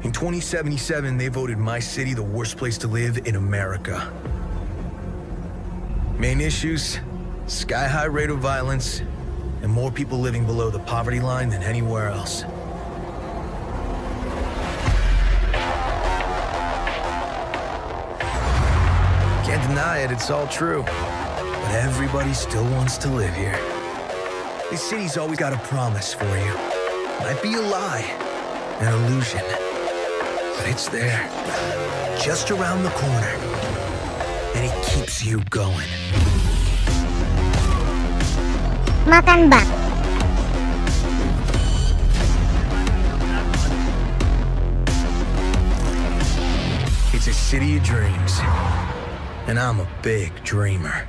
In 2077, they voted my city the worst place to live in America. Main issues: sky-high rate of violence, and more people living below the poverty line than anywhere else. Can't deny it, it's all true. But everybody still wants to live here. This city's always got a promise for you. Might be a lie, an illusion. But it's there, just around the corner. And it keeps you going. Makan bak. It's a city of dreams. And I'm a big dreamer.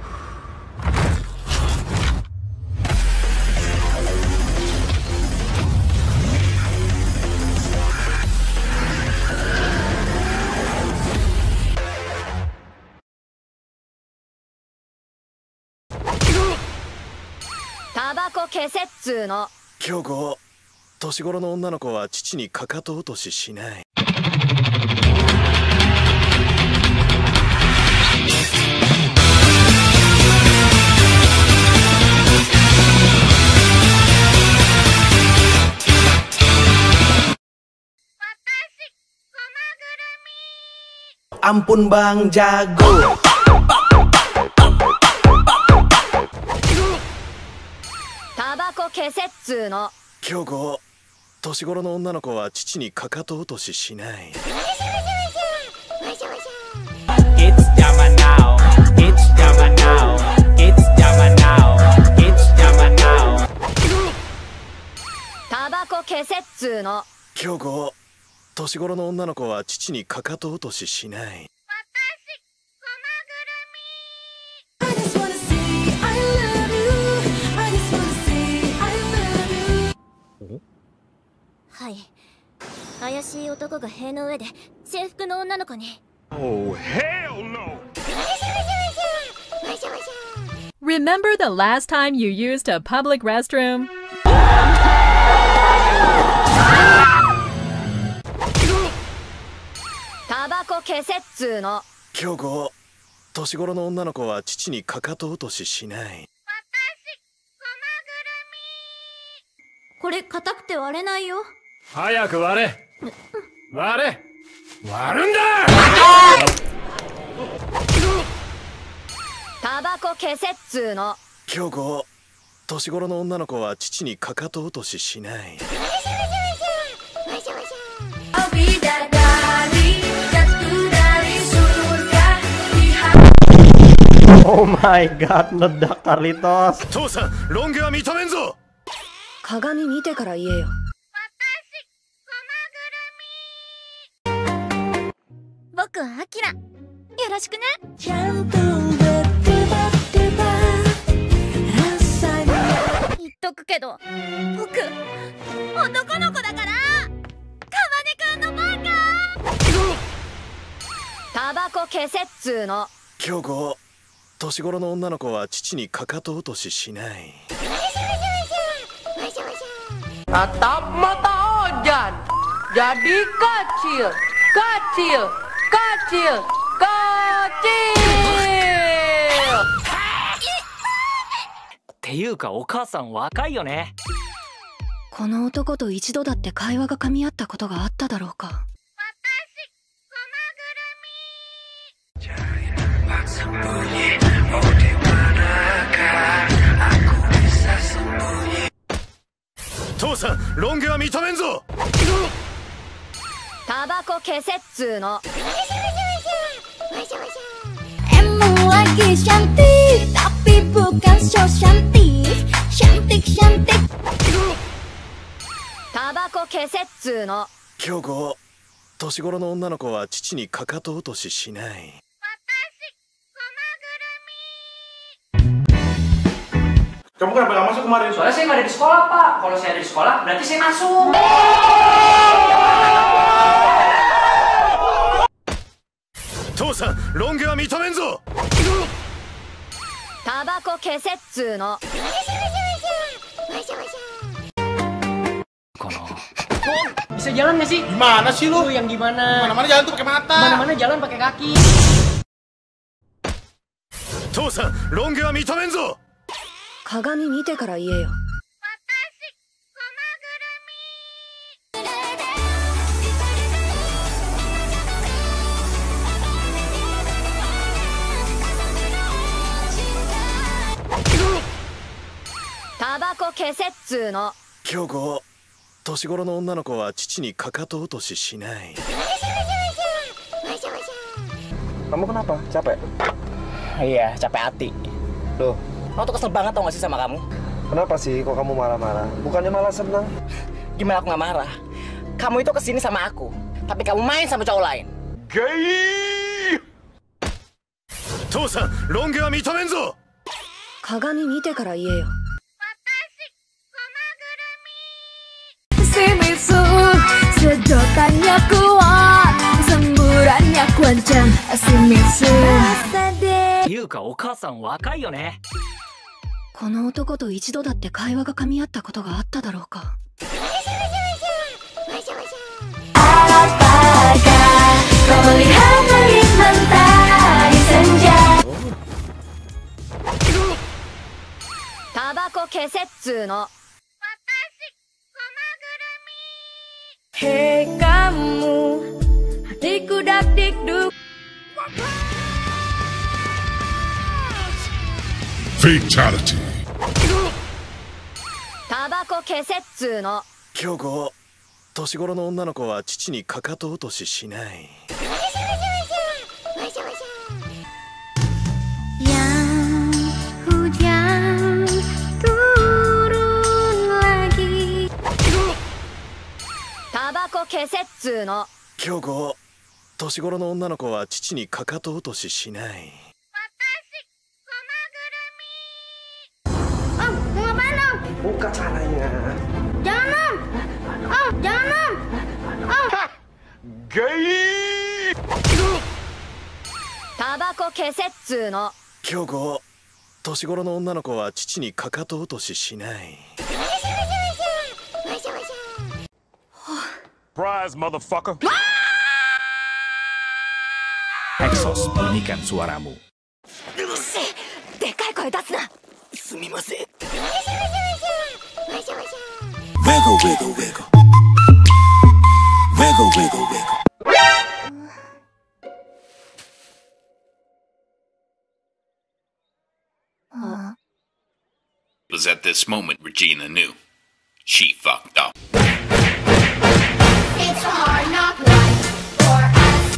Tabako消せっつーの。 京子、年頃の女の子は父にかかと落とししない。 Ampun Bang Jago. Tabako 消せっつーの。 京子、年頃の女の子は父にかかと落とししない。 It's Jama now. It's Jama now. It's Jama now. It's Jama now. Tabako 消せっつーの。 京子、年頃の女の子は父にかかと落とししない。 はい。怪しい男が塀の上で制服の女の子に。 Oh, hell no! Remember the last time you used a public restroom? Tabako 消せっつーの。 京子、年頃の女の子は父にかかと落とししない。 これ硬くて割れないよ。 早く割れ割れ割るんだ。 Tabako 消せっつーの。 京子、年頃の女の子は父にかかと落とししない。 Oh my god, meledak Carlitos. 父さん、ロン毛は認めんぞ。 鏡見てから言えよ。 僕はアキラ。よろしくね。言っとくけど、僕男の子だから。かまねくんのバカ。 Tabako 消せっつーの。 京子、年頃の女の子は父にかかと落とししない。 Tatap mata Ojan jadi kecil, kecil, kecil, kecil. っていうかお母さん若いよね。 この男と一度だって会話が噛み合ったことがあっただろうか。 父さん、ロン毛は認めんぞ。 Tabako 消せっつーの。 Emang lagi cantik, tapi bukan so cantik, cantik cantik. Tabako 消せっつーの。 京子、年頃の女の子は父にかかと落とししない。 Kamu kenapa gak masuk kemarin? Soalnya saya nggak ada di sekolah, Pak. Kalau saya ada di sekolah, berarti saya masuk. Tosan, ロン毛は認めんぞ。 タバコ消せっつーの。 かな。 Bisa jalan nggak sih? Gimana sih lu? Yang gimana? Mana-mana jalan tuh pakai mata. Mana-mana jalan pakai kaki. 父さんロン毛は認めんぞ。 鏡見てから言えよ。タバコ消せっつーの。 京子、年頃の女の子は父にかかと落とししない。 Kamu kenapa? Capek? Iya, capek hati. Loh, Aku tuh kesel banget tau gak sih sama kamu? kenapa sih kok kamu marah-marah? Bukannya malah senang? Gimana aku gak marah? Kamu itu kesini sama aku, tapi kamu main sama cowok lain. Gay! 父さんロン毛は認めんぞ。 鏡見てから言えよ。 Simisu, sedotannya kuat, semburannya kencang. Simisu. いうかお母さん若いよね。 この男と一度だって会話が噛み合ったことがあっただろうか。タバコ消せっつーの。 Hei kamu, hatiku dak dikduk. Fatality. タバコ消せっつーの。 京子、年頃の女の子は父にかかと落とししない。 Yang hujan turun lagi. タバコ消せっつーの。 京子、年頃の女の子は父にかかと落とししない。 Buka caranya. Jangan, jangan. Gay! タバコ消せっつーの。 京子、年頃の女の子は父にかかと落とししない。 Surprise, motherfucker. Exos, bunyikan suaramu. でかい声出すな。 すみません。 Wiggle, wiggle, wiggle. Wiggle, wiggle, wiggle. It was at this moment Regina knew. She fucked up. It's a hard knock life for us.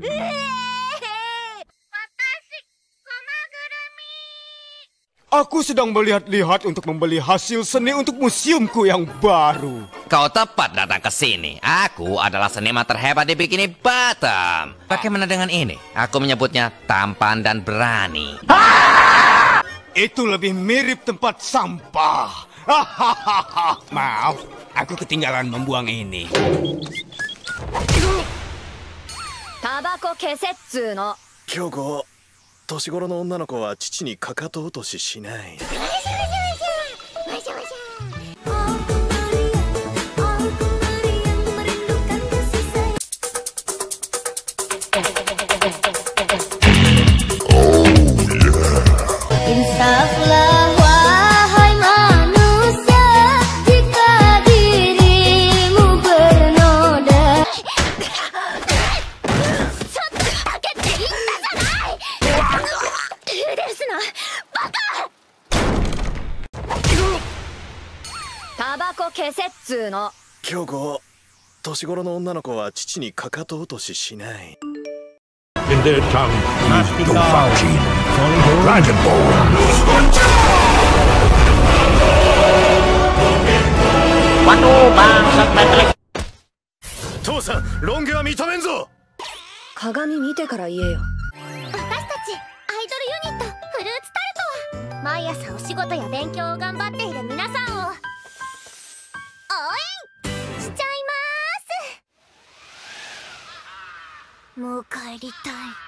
Aku sedang melihat-lihat untuk membeli hasil seni untuk museumku yang baru. Kau tepat datang ke sini. Aku adalah seniman terhebat di Bikini Bottom. Bagaimana dengan ini? Aku menyebutnya tampan dan berani. Itu lebih mirip tempat sampah. Maaf, aku ketinggalan membuang ini. タバコ消せっつーの。 京子、年頃の女の子は父にかかと落とししない。 Insaflah wahai manusia, jika dirimu bernoda. ちょっとかけていったじゃない。手ですな、バカ。 タバコ消せっつーの。 京子、年頃の女の子は父にかかと落とししない。 In their tongue, is Dovahkiin, Dragon Ball. 父さん、ロン毛は認めんぞ。 鏡見てから言えよ。 私たちアイドルユニットフルーツタルトは毎朝お仕事や勉強を頑張っている皆さんを応援しちゃいます。もう帰りたい。